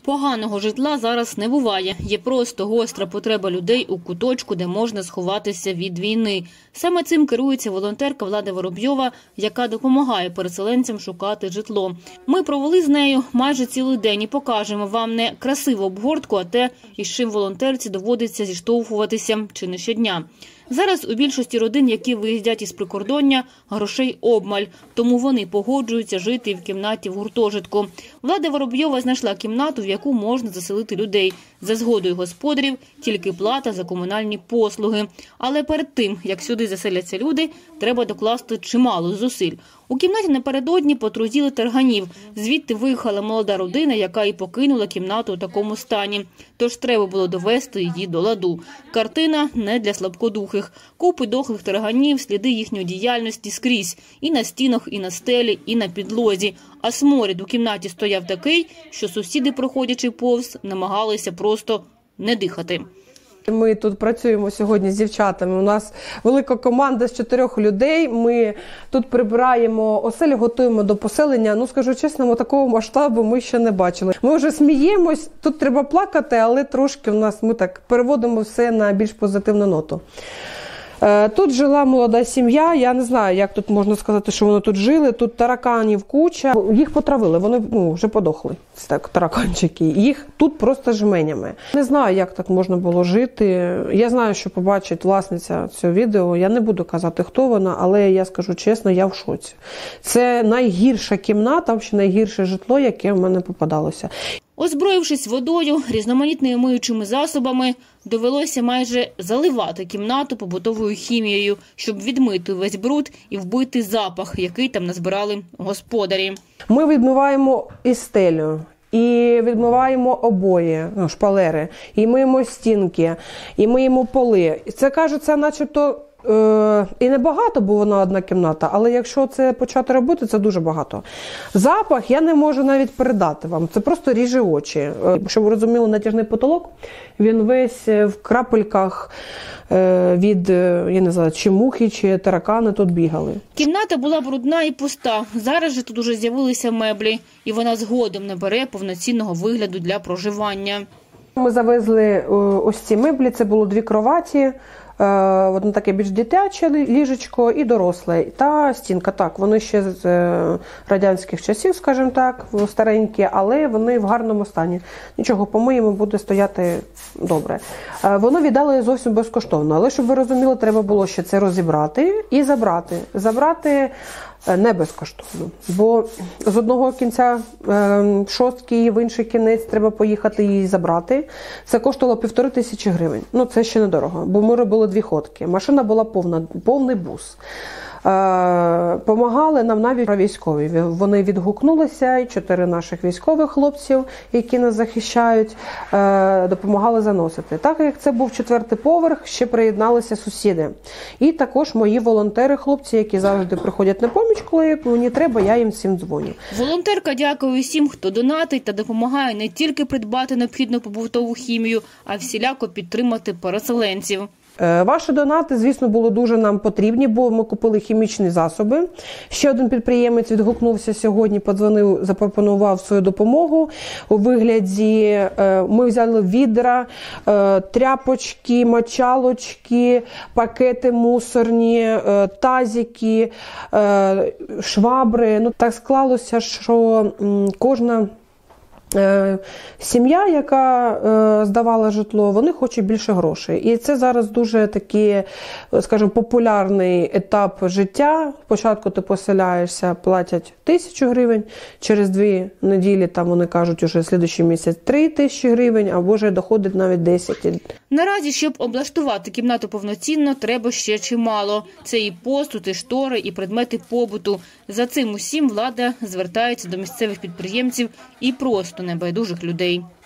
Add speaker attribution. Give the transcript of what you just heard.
Speaker 1: Поганого житла зараз не буває. Є просто гостра потреба людей у куточку, де можна сховатися від війни. Саме цим керується волонтерка Влада Воробйова, яка допомагає переселенцям шукати житло. Ми провели з нею майже цілий день і покажемо вам не красиву обгортку, а те, із чим волонтерці доводиться зіштовхуватися чи не щодня. Зараз у більшості родин, які виїздять із прикордоння, грошей обмаль, тому вони погоджуються жити в кімнаті в гуртожитку. Влада Воробйова знайшла кімнату, в яку можна заселити людей. За згодою господарів тільки плата за комунальні послуги. Але перед тим, як сюди заселяться люди, треба докласти чимало зусиль. У кімнаті напередодні потрузіли тарганів. Звідти виїхала молода родина, яка і покинула кімнату у такому стані. Тож треба було довести її до ладу. Картина не для слабкодухих. Купи дохлих тарганів, сліди їхньої діяльності скрізь. І на стінах, і на стелі, і на підлозі. А сморід у кімнаті стояв такий, що сусіди, проходячи повз, намагалися просто не дихати.
Speaker 2: Ми тут працюємо сьогодні з дівчатами. У нас велика команда з 4 людей. Ми тут прибираємо оселі, готуємо до поселення. Ну, скажу чесно, такого масштабу ми ще не бачили. Ми вже сміємось, тут треба плакати, але трошки ми так переводимо все на більш позитивну ноту. Тут жила молода сім'я, я не знаю, як тут можна сказати, що вони тут жили. Тут тараканів куча, їх потравили, вони вже подохли, тараканчики. Їх тут просто жменями. Не знаю, як так можна було жити. Я знаю, що побачить власниця цього відео, я не буду казати, хто вона, але я скажу чесно, я в шоці. Це найгірша кімната, найгірше житло, яке в мене попадалося.
Speaker 1: Озброївшись водою, різноманітними миючими засобами, довелося майже заливати кімнату побутовою хімією, щоб відмити весь бруд і вбити запах, який там назбирали господарі.
Speaker 2: Ми відмиваємо і стелю, і відмиваємо обої, шпалери, і миємо стінки, і миємо поли. Це, кажеться, начебто, і небагато, бо вона одна кімната, але якщо це почати робити, це дуже багато. Запах я не можу навіть передати вам, це просто ріже очі. Щоб ви розуміли, натяжний потолок, він весь в крапельках від, я не знаю, чи мухи, чи таракани тут бігали.
Speaker 1: Кімната була брудна і пуста. Зараз же тут уже з'явилися меблі, і вона згодом набере повноцінного вигляду для проживання.
Speaker 2: Ми завезли ось ці меблі, це було 2 кроваті, одне таке більш дитяче ліжечко і доросле. Та стінка, так, вони ще з радянських часів, скажімо так, старенькі, але вони в гарному стані. Нічого, помиємо, буде стояти добре. Воно віддали зовсім безкоштовно, але, щоб ви розуміли, треба було ще це розібрати і забрати. Забрати не безкоштовно, бо з одного кінця шостки в інший кінець треба поїхати її забрати. Це коштувало 1500 гривень. Ну, це ще недорого, бо ми робили 2 ходки. Машина була повний бус. Помагали нам навіть військові. Вони відгукнулися, і 4 наших військових хлопців, які нас захищають, допомагали заносити. Так як це був 4-й поверх, ще приєдналися сусіди. І також мої волонтери, хлопці, які завжди приходять на поміч, коли мені треба, я їм всім дзвоню.
Speaker 1: Волонтерка дякує всім, хто донатить та допомагає не тільки придбати необхідну побутову хімію, а всіляко підтримати переселенців.
Speaker 2: Ваші донати, звісно, були дуже нам потрібні, бо ми купили хімічні засоби. Ще один підприємець відгукнувся сьогодні, подзвонив, запропонував свою допомогу у вигляді. Ми взяли відра, тряпочки, мочалочки, пакети мусорні, тазики, швабри. Ну, так склалося, що кожна сім'я, яка здавала житло, вони хочуть більше грошей. І це зараз дуже такий, скажімо, популярний етап життя. Спочатку ти поселяєшся, платять 1000 гривень, через 2 неділі, там вони кажуть, уже слідуючий місяць 3000 гривень, або вже доходить навіть 10.
Speaker 1: Наразі, щоб облаштувати кімнату повноцінно, треба ще чимало. Це і посуд, і штори, і предмети побуту. За цим усім влада звертається до місцевих підприємців і просто небайдужих людей.